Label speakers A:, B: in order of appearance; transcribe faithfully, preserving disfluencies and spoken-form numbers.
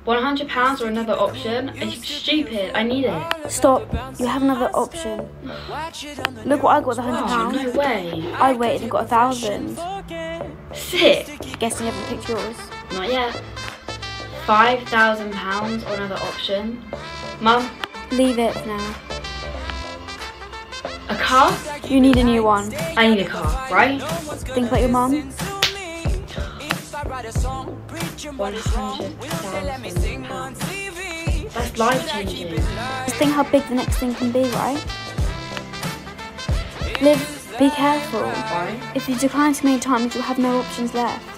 A: one hundred pounds or another option? Are you stupid? I need it.
B: Stop. You have another option. Look what I got with one hundred
A: Oh,
B: pounds.
A: no way.
B: I waited and got a thousand.
A: Sick.
B: Guessing you haven't picked yours.
A: Not yet. five thousand pounds or another option. Mum,
B: Leave it for now.
A: a car?
B: You need a new one.
A: I need a car, right?
B: Think about your mum.
A: one hundred thousand pounds. That's life changing.
B: Just think how big the next thing can be, right? Liv, be careful.
A: Why?
B: If you decline too many times, you'll have no options left.